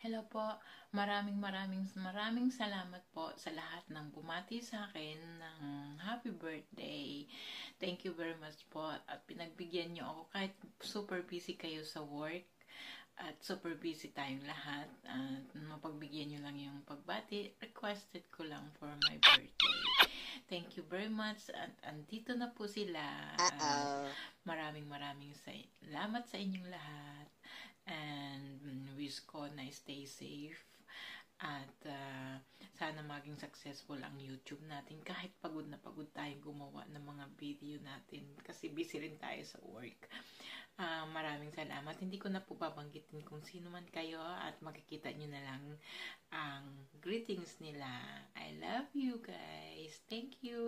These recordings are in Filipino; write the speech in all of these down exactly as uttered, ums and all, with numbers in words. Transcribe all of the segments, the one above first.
Hello po, maraming maraming maraming salamat po sa lahat ng bumati sa akin ng happy birthday. Thank you very much po at pinagbigyan niyo ako kahit super busy kayo sa work at super busy tayong lahat at mapagbigyan niyo lang yung pagbati. Requested ko lang for my birthday. Thank you very much at andito na po sila. Uh, maraming maraming salamat sa inyong lahat. And wish ko na stay safe at uh, sana maging successful ang YouTube natin kahit pagod na pagod tayong gumawa ng mga video natin kasi busy rin tayo sa work. Uh, maraming salamat. Hindi ko na po babanggitin kung sino man kayo at makikita nyo na lang ang greetings nila. I love you guys. Thank you.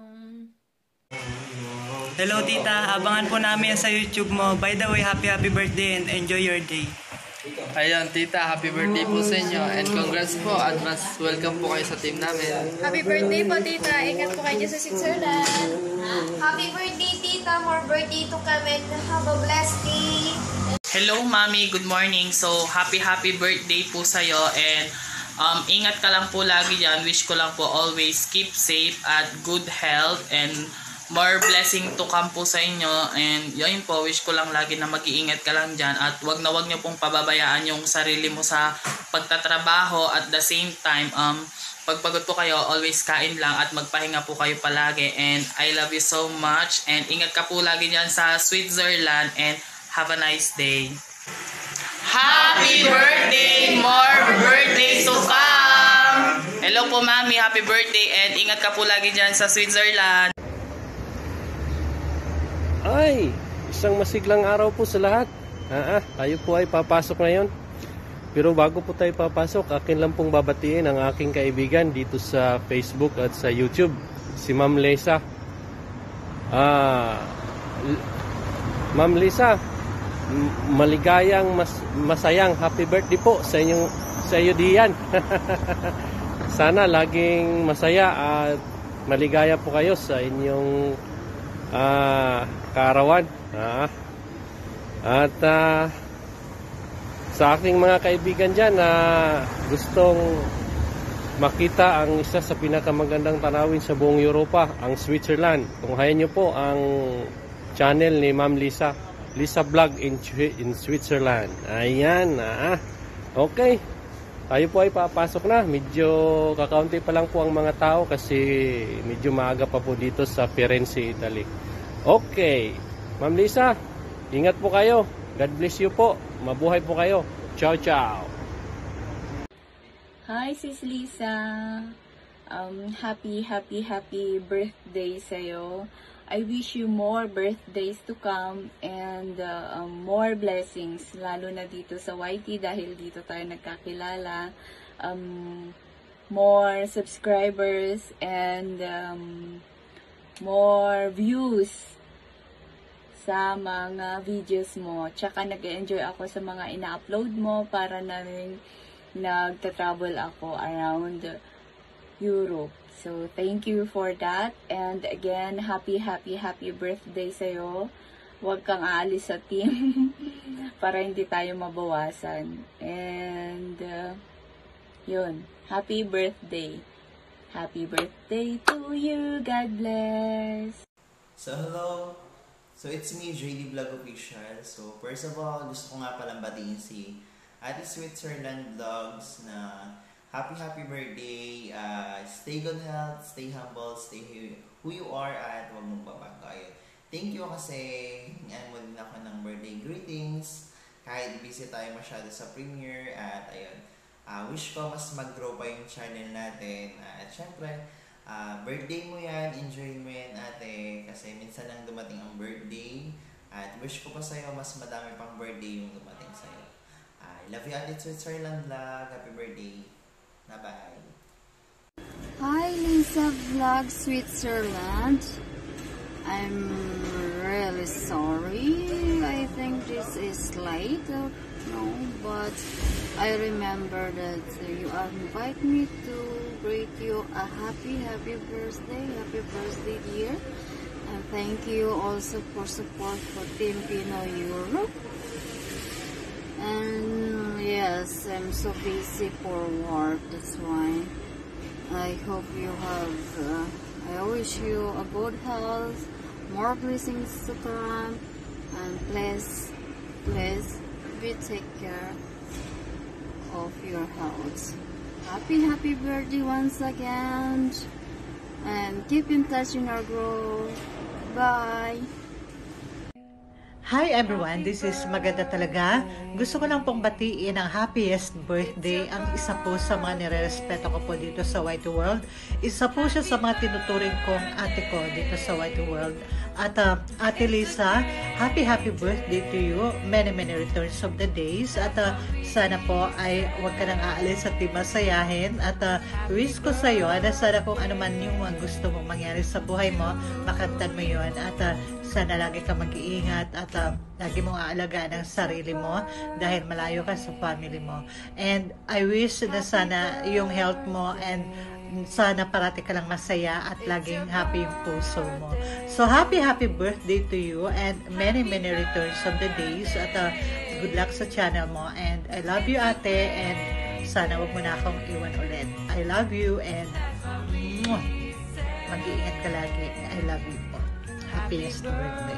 Hello tita, abangan po namin sa YouTube mo. By the way, happy happy birthday and enjoy your day. Ayun tita, happy birthday po sa inyo and congrats po, advance welcome po kayo sa team namin. Happy birthday po tita, ingat po kayo sa Switzerland. Happy birthday tita, more birthday to come and have a blessed day. Hello mami, good morning. So happy happy birthday po sa'yo and um, ingat ka lang po lagi dyan. Wish ko lang po always keep safe at good health and more blessing to come po sa inyo. And yun po, wish ko lang lagi na mag-iingat ka lang dyan. At wag na wag nyo pong pababayaan yung sarili mo sa pagtatrabaho. At the same time, um, pagpagod po kayo, always kain lang at magpahinga po kayo palagi. And I love you so much. And ingat ka po lagi dyan sa Switzerland. And have a nice day. Happy birthday! More birthdays to come! Hello po mami, happy birthday. And ingat ka po lagi dyan sa Switzerland. Ay, isang masiglang araw po sa lahat. Ah, ah, tayo po ay papasok ngayon. Pero bago po tayo papasok, akin lang pong babatiin ang aking kaibigan dito sa Facebook at sa YouTube, si Ma'am Lisa. Ah, Ma'am Lisa, maligayang mas, masayang happy birthday po sa inyong sa iyo diyan. Sana laging masaya at maligaya po kayo sa inyong ah kaarawan. Ah. At uh, sa aking mga kaibigan dyan na uh, gustong makita ang isa sa pinakamagandang tanawin sa buong Europa, ang Switzerland. Tunghayan nyo po ang channel ni Ma'am Lisa, Lisa Vlog in, in Switzerland. Ayan. Ah. Okay. Tayo po ay papasok na. Medyo kakaunti pa lang po ang mga tao kasi medyo maaga pa po dito sa Firenze, Italy. Okay. Ma'am Lisa, ingat po kayo. God bless you po. Mabuhay po kayo. Ciao, ciao. Hi, Sis Lisa. Um, happy, happy, happy birthday sa'yo. I wish you more birthdays to come and uh, um, more blessings, lalo na dito sa Y T dahil dito tayo nagkakilala. Um, more subscribers and um, more views sa mga videos mo. Tsaka nag-enjoy ako sa mga ina-upload mo para na rin nagta-travel ako around Europe. So, thank you for that. And again, happy, happy, happy birthday sa'yo. Huwag kang aalis sa team para hindi tayo mabawasan. And, uh, yun. Happy birthday. Happy birthday to you. God bless. So, hello. So, it's me, J D Vlog Official. So, first of all, gusto ko nga palang batiin si Ate Switzerland Vlogs na happy, happy birthday. Uh, stay good health, stay humble, stay who you are, at huwag mong babago. Ayun. Thank you kasi hingaan mo din ako ng birthday greetings. Kahit busy tayo masyado sa premiere. At ayun, uh, wish ko mas mag-grow pa yung channel natin. Uh, at syempre, Uh, birthday mo yan, enjoy mo yan ate, kasi minsan lang dumating ang birthday at wish ko pa sa'yo mas madami pang birthday yung dumating sa'yo. I uh, love you Ate Switzerland Vlog, happy birthday, na bye. Hi Lisa Vlog Switzerland, I'm really sorry, I think this is late, uh, no, but I remember that you invite me to greet you a happy, happy birthday, happy birthday dear. And thank you also for support for Team Pinoy Europe. And Yes, I'm so busy for work, that's why. I hope you have, uh, I wish you a good health, more blessings to come, and please, please be take care of your health. Happy, happy birthday once again, and keep in touch in our growth. Bye! Hi everyone, this is Maganda Talaga. Gusto ko lang pong batiin ang happiest birthday ang isa po sa mga nire-respeto ko po dito sa Whitey World. Isa po siya sa mga tinuturing kong ate ko dito sa Whitey World. At uh, Ate Lisa, happy happy birthday to you. Many many returns of the days. At uh, sana po ay huwag ka nang aalis at di masayahin. At uh, wish ko sa iyo na sana kung ano man yung mga gusto mong mangyari sa buhay mo, makamtan mo yun. At uh, sana lagi ka mag-iingat at uh, lagi mong aalagaan ang sarili mo dahil malayo ka sa family mo. And I wish na sana yung health mo and sana parati ka lang masaya at laging happy yung puso mo. So happy happy birthday to you and many many returns of the days at uh, good luck sa channel mo. And I love you ate and sana wag mo na akong iwan ulit. I love you and mag-iingat ka lagi. I love you po. Happiest birthday.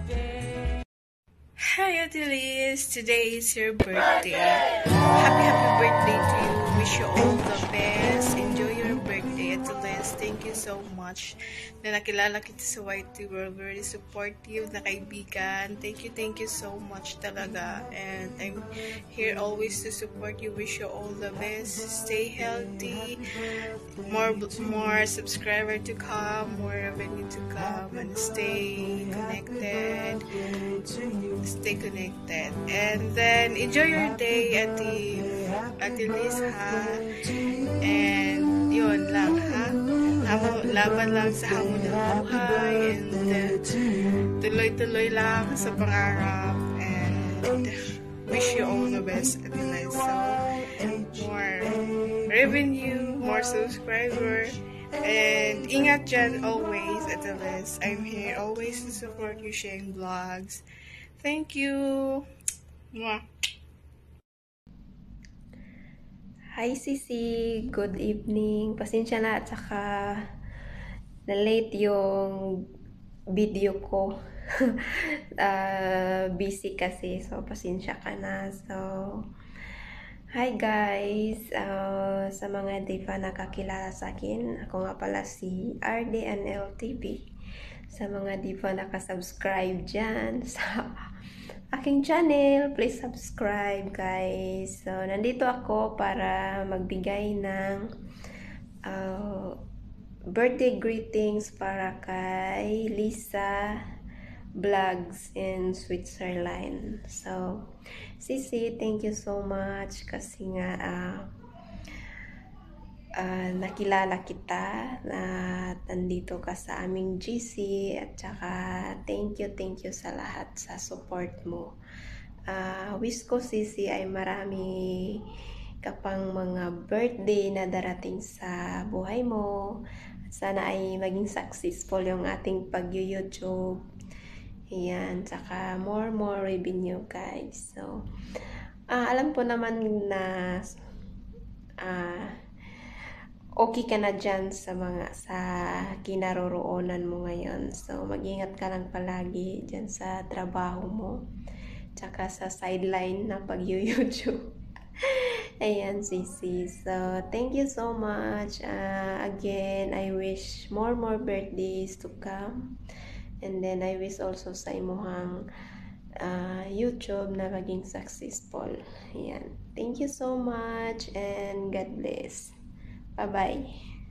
Hi Ate Liz, today is your birthday. Happy happy birthday to you. Wish you all the best. Enjoy your birthday Ate Liz. Thank you so much na nakilala kita sa Whitey World. Very supportive na kaibigan. Thank you, thank you so much talaga. And I'm here always to support you. Wish you all the best. Stay healthy. More more subscriber to come. More revenue to come. And stay connected. Stay connected. And then enjoy your day at the at the Liz ha. And yun lang ha. Hamon, laban lang sa hamon ng buhay. And uh, tuloy-tuloy lang sa pangarap. And wish you all the best at the Liz. So, more revenue, more subscriber. And ingat dyan always at the Liz. I'm here always to support you sharing vlogs. Thank you. Mwah. Hi Sisi, good evening. Pasensya na at saka na-late yung video ko. uh, busy kasi, so pasensya ka na. So, hi guys. Uh, sa mga di pa nakakilala sa akin, ako nga pala si R D N L T V. Sa mga di pa nakasubscribe dyan sa aking channel, please subscribe guys. So, nandito ako para magbigay ng uh, birthday greetings para kay Lisa Vlogs in Switzerland. So, Sisi, thank you so much kasi nga uh, Uh, nakilala kita na nandito ka sa aming G C at saka thank you, thank you sa lahat sa support mo. Uh, wish ko Sisi ay marami ka pang mga birthday na darating sa buhay mo. At sana ay maging successful yung ating pag-YouTube. Ayan, saka more more revenue guys. So, uh, alam ko naman na uh, okay ka na dyan sa mga sa kinaroroonan mo ngayon. So, mag-ingat ka lang palagi dyan sa trabaho mo. Tsaka sa sideline na pag-YouTube. Ayan, Sisi. So, thank you so much. Uh, again, I wish more more birthdays to come. And then, I wish also sa imuhang uh, YouTube na maging successful. Ayan. Thank you so much and God bless. Bye-bye.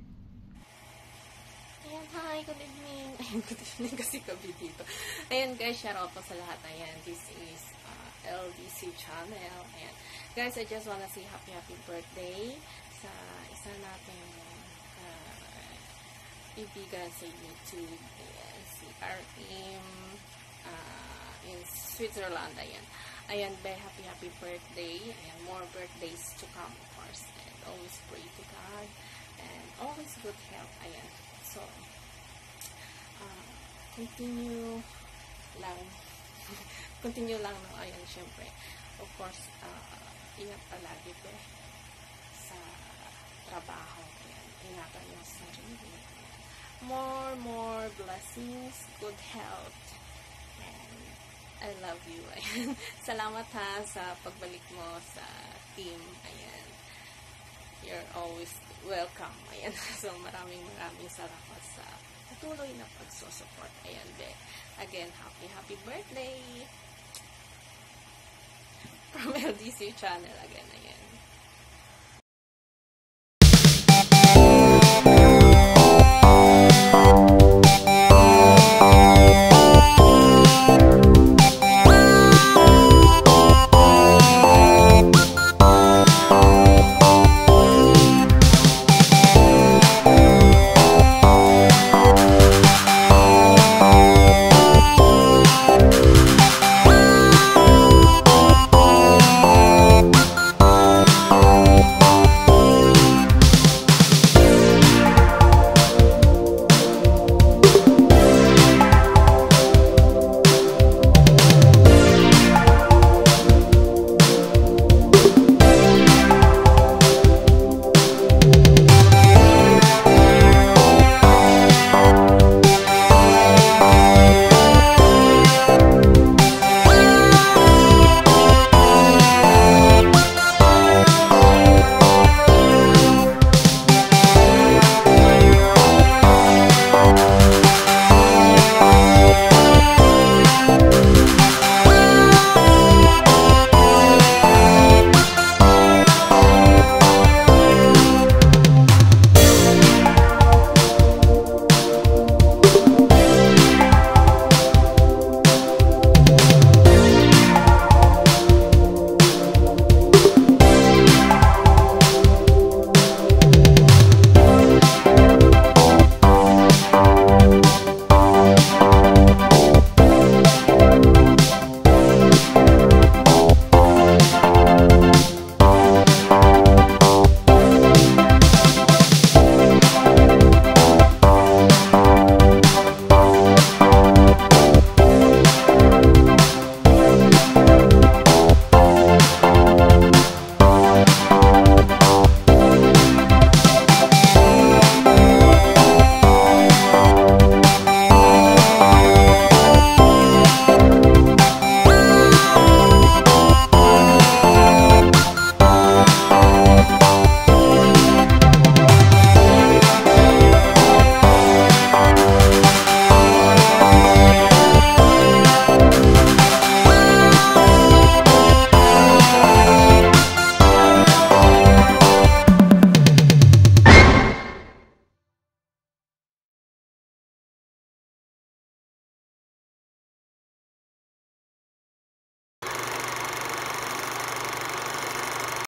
Ayan, hi, good evening. Ayan, good evening kasi gabi dito. Ayan guys, shout out po sa lahat. Ayan, this is uh, L D C channel. Ayan. Guys, I just wanna say happy happy birthday sa isa nating uh, ibigan sa YouTube. Ayan, si R M uh, in Switzerland. Ayan. Ayan, be happy happy birthday. Ayan, more birthdays to come, of course. Always pray to God and always good health. Ayan. So, uh, continue lang. continue lang, no? Ayan, syempre. Of course, uh, ingat palagi po sa trabaho. Ayan. Ingatan niyo sa sarili. More, more blessings, good health, and I love you. Ayan. Salamat ha sa pagbalik mo sa team. Ayan. You're always welcome. Ayan. So, maraming maraming salamat sa patuloy na pagsusupport. Ayan. De. Again, happy, happy birthday! From L D C channel again. Ayan.